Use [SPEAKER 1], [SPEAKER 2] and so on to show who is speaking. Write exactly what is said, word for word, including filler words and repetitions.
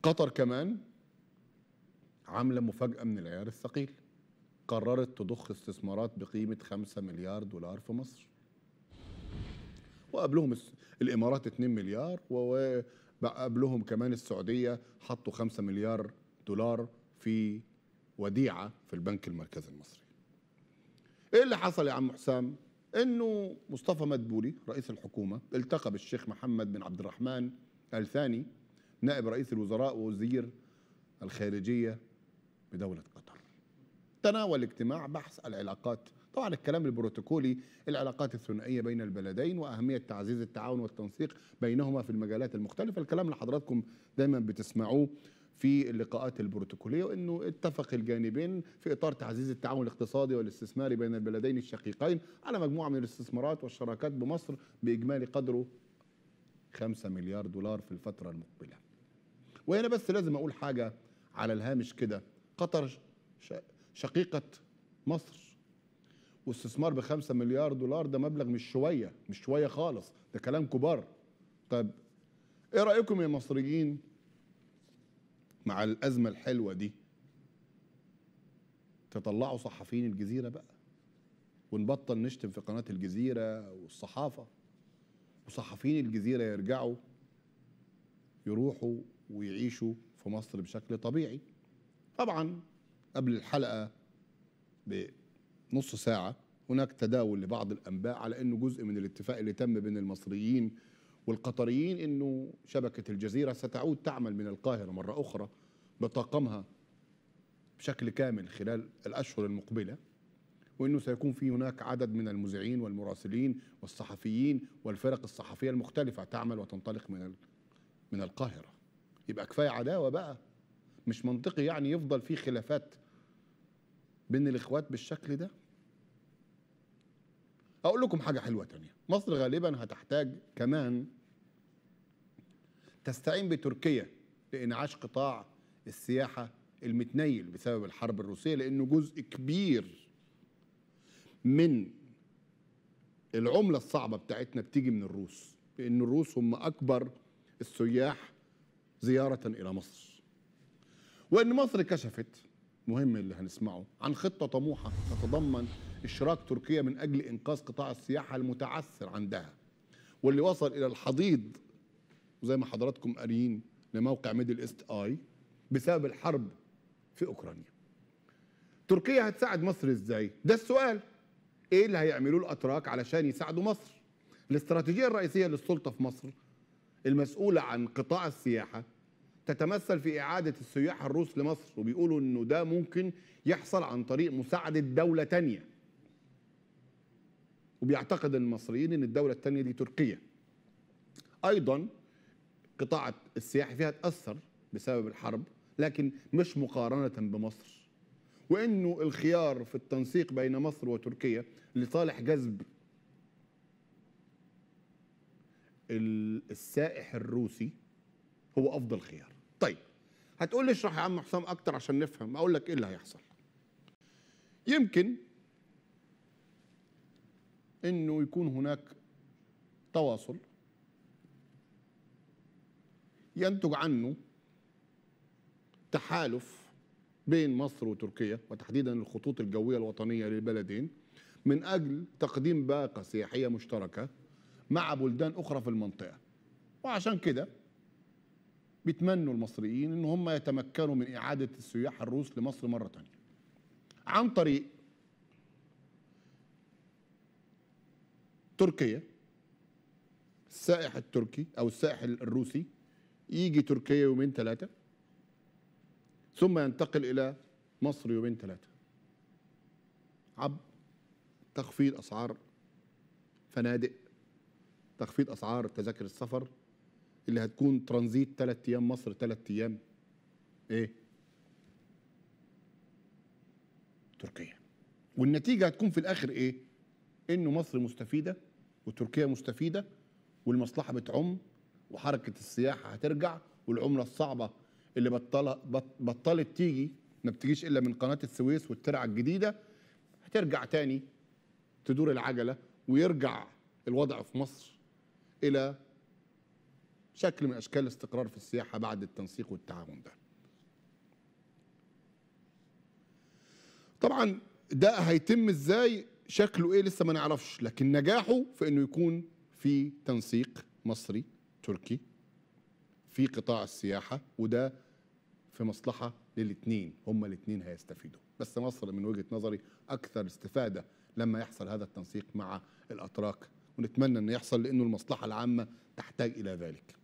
[SPEAKER 1] قطر كمان عامله مفاجاه من العيار الثقيل، قررت تضخ استثمارات بقيمه خمسة مليار دولار في مصر، وقبلهم الامارات اتنين مليار، وقبلهم كمان السعوديه حطوا خمسة مليار دولار في وديعه في البنك المركزي المصري. ايه اللي حصل يا عم حسام؟ انه مصطفى مدبولي رئيس الحكومه التقى بالشيخ محمد بن عبد الرحمن آل ثاني نائب رئيس الوزراء ووزير الخارجيه بدوله قطر. تناول الاجتماع بحث العلاقات، طبعا الكلام البروتوكولي، العلاقات الثنائيه بين البلدين واهميه تعزيز التعاون والتنسيق بينهما في المجالات المختلفه، الكلام اللي حضراتكم دايما بتسمعوه في اللقاءات البروتوكوليه، وانه اتفق الجانبين في اطار تعزيز التعاون الاقتصادي والاستثماري بين البلدين الشقيقين على مجموعه من الاستثمارات والشراكات بمصر باجمالي قدره خمسة مليار دولار في الفتره المقبله. وهنا بس لازم اقول حاجه على الهامش كده، قطر شقيقه مصر، واستثمار بخمسة مليار دولار ده مبلغ مش شويه، مش شويه خالص، ده كلام كبار. طيب ايه رايكم يا مصريين مع الأزمة الحلوة دي تطلعوا صحفيين الجزيرة بقى، ونبطل نشتم في قناة الجزيرة والصحافة، وصحفيين الجزيرة يرجعوا يروحوا ويعيشوا في مصر بشكل طبيعي. طبعا قبل الحلقة بنص ساعة هناك تداول لبعض الأنباء على أنه جزء من الاتفاق اللي تم بين المصريين والقطريين أنه شبكة الجزيرة ستعود تعمل من القاهرة مرة أخرى بطاقمها بشكل كامل خلال الأشهر المقبلة، وأنه سيكون في هناك عدد من المذيعين والمراسلين والصحفيين والفرق الصحفية المختلفة تعمل وتنطلق من من القاهرة. يبقى كفاية عداوة بقى، مش منطقي يعني يفضل في خلافات بين الإخوات بالشكل ده. أقول لكم حاجة حلوة تانية، مصر غالبا هتحتاج كمان تستعين بتركيا لإنعاش قطاع السياحة المتنيل بسبب الحرب الروسية، لأنه جزء كبير من العملة الصعبة بتاعتنا بتيجي من الروس، لأن الروس هم أكبر السياح زيارة إلى مصر. وأن مصر كشفت، مهم اللي هنسمعه، عن خطة طموحة تتضمن إشراك تركيا من أجل إنقاذ قطاع السياحة المتعثر عندها، واللي وصل إلى الحضيض زي ما حضراتكم قاريين لموقع ميدل إيست آي بسبب الحرب في أوكرانيا. تركيا هتساعد مصر إزاي؟ ده السؤال. إيه اللي هيعملوه الأتراك علشان يساعدوا مصر؟ الاستراتيجية الرئيسية للسلطة في مصر المسؤولة عن قطاع السياحة تتمثل في إعادة السياح الروس لمصر، وبيقولوا إنه ده ممكن يحصل عن طريق مساعدة دولة تانية، وبيعتقد المصريين إن الدولة التانية دي تركيا. أيضا قطاع السياحي فيها تأثر بسبب الحرب، لكن مش مقارنة بمصر، وإنه الخيار في التنسيق بين مصر وتركيا لصالح جذب السائح الروسي هو أفضل خيار. طيب هتقول لي اشرح يا عم حسام أكتر عشان نفهم. أقول لك إيه اللي هيحصل. يمكن إنه يكون هناك تواصل ينتج عنه تحالف بين مصر وتركيا، وتحديدا الخطوط الجوية الوطنية للبلدين، من أجل تقديم باقة سياحية مشتركة مع بلدان أخرى في المنطقة. وعشان كده بيتمنوا المصريين إن هم يتمكنوا من إعادة السياح الروس لمصر مرة تانية عن طريق تركيا. السائح التركي أو السائح الروسي يجي تركيا يومين ثلاثة، ثم ينتقل إلى مصر يومين ثلاثة، عب تخفيض أسعار فنادق، تخفيض أسعار تذاكر السفر اللي هتكون ترانزيت ثلاث أيام مصر ثلاث أيام إيه؟ تركيا. والنتيجة هتكون في الآخر إيه؟ إنه مصر مستفيدة وتركيا مستفيدة، والمصلحة بتعم، وحركة السياحة هترجع، والعملة الصعبة اللي بطلت بطلت تيجي، ما بتجيش إلا من قناة السويس والترعة الجديدة، هترجع تاني تدور العجلة، ويرجع الوضع في مصر إلى شكل من اشكال الاستقرار في السياحه بعد التنسيق والتعاون ده. طبعا ده هيتم ازاي، شكله ايه لسه ما نعرفش، لكن نجاحه في انه يكون في تنسيق مصري تركي في قطاع السياحه، وده في مصلحه للاثنين، هما الاثنين هيستفيدوا، بس مصر من وجهه نظري اكثر استفاده لما يحصل هذا التنسيق مع الاتراك، ونتمنى انه يحصل لانه المصلحه العامه تحتاج الى ذلك.